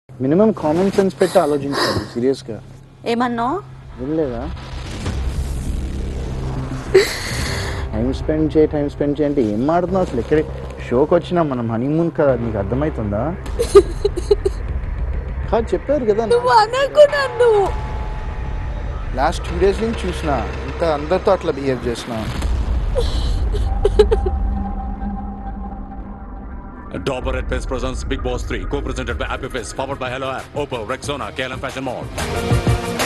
Minimum common sense పెట్టి ఆలోచించాలి సీరియస్గా. ఏమన్నావు? వినలేదా? టైం స్పెండ్ చేయి అంటే ఏం మాడుతున్నావు అసలు? ఎక్కడ షోకి వచ్చినా మనం హనీమూన్ కదా, నీకు అర్థమవుతుందా? కాదు చెప్పారు కదా, నువ్వు అనకు నన్ను. లాస్ట్ 2 days నుంచి చూసిన ఇంత అందరితో అట్లా బిహేవ్ చేసిన. Dauber Red Pens presents Big Boss 3, co-presented by Happy Face, powered by Hello App, Oppo, Rexona, KLM Fashion Mall.